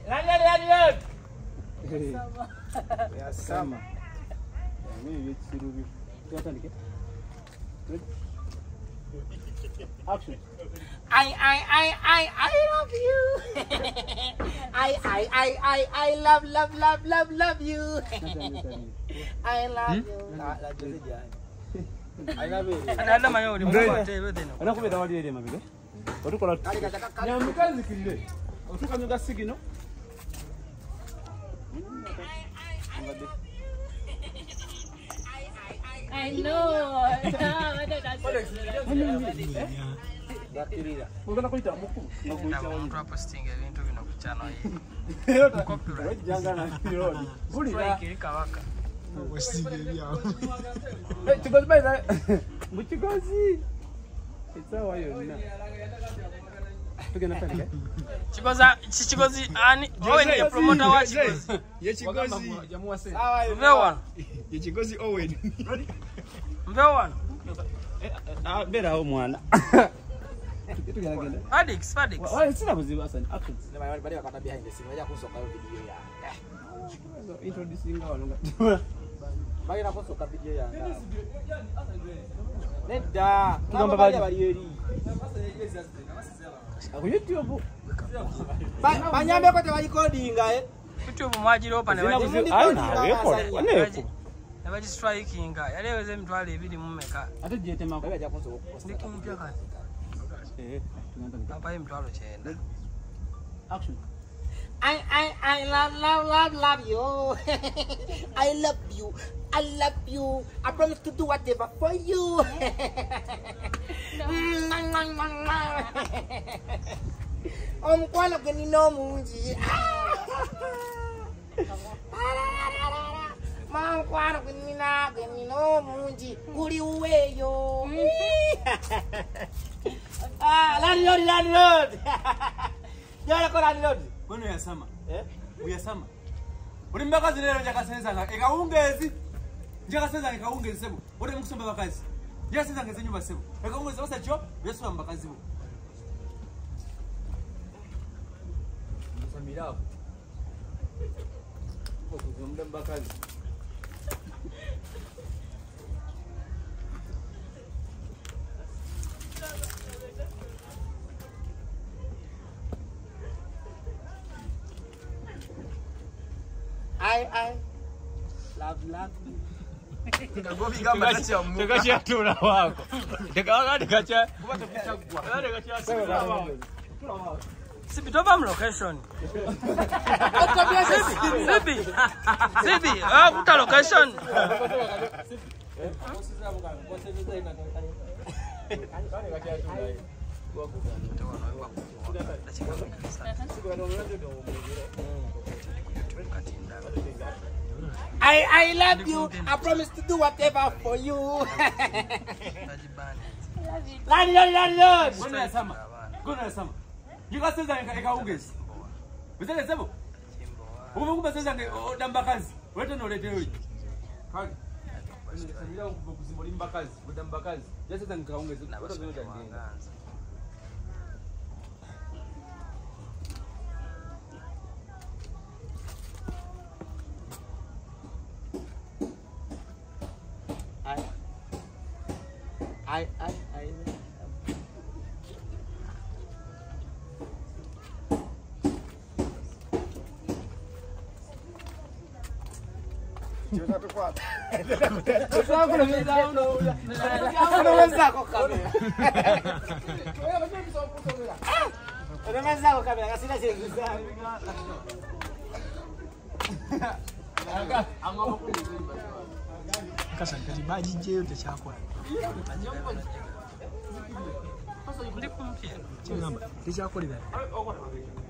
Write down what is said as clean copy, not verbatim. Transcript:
Ya sama. Mimi vitsirubi. Tuatandike. Action. I love you. I love you. I love you. I love you. Ana mayo ndimwate bedeno. Anakubeta wali ere mabige. Otukola. Nyamukazi kirire. Otukanyuga sigino. I know. Ugana kuita muku. Mtu hapo stinge vintu vinakuchana hivi. Copyright. Jangana kirodi. Buli kirika waka. Chigozi baida. Muchigozi. It's how are you? Tugena pale. Chigozi ani Owen ye promoter wa Chigozi. Ye Chigozi jamuase. Mvewa. Ye Chigozi Owen. Mvewa. Bera ho mwana. Adix. Why sina buziba asani action. Bali wakata behind the scene waje kusoka video ya. Introducing awalunga. Bali na kusoka video ya. Neda, kama bali yeri. Ako YouTube. Banyambe kote bali codinga YouTube mwajiro pana baji. Aina record. Wane. Nabaji striking yaleweze mtwale ibidi mumeka. Ate jete mako waje kusoka. Ndikimpya kati. Tunaanza Hapa hii mtwalo chenda. action. I love you. I love you. I promise to do whatever for you. Mkwano gani no munji. Mkwano gani no munji. Kuri uweyo. Landlord. Yala ko landlord. Bono yasama. Uyasama. Uri mbakazi lero njakasenza nga ekaungezi. Njakasenza ekaungezi sebo. Uri mukusomba bakazi. Njakasenza ngeze nyumba sebo. Ekaungezi basa cho yeswa mbakazi bo. Musamira. Kokuzomba mbakazi. I love you. Ngagobi gamba kacha mu. Tekacha tuna wako. Tekaga tekacha. Sibi toba location. Sibi, kuta location. I love you. I promise to do whatever for you. Landlord. Bono yasama. Njikasenza ekaungezi. Bizele sebo. Ube kubasenza ngedambakazi. Wete no lete yoyi. Kali. Samira kuzimboli mbakazi, kudambakazi. Yasenza ngekaungezi. I Kasangati baji je utachakwa. Ndikumpya. Chingamba, tichakolera.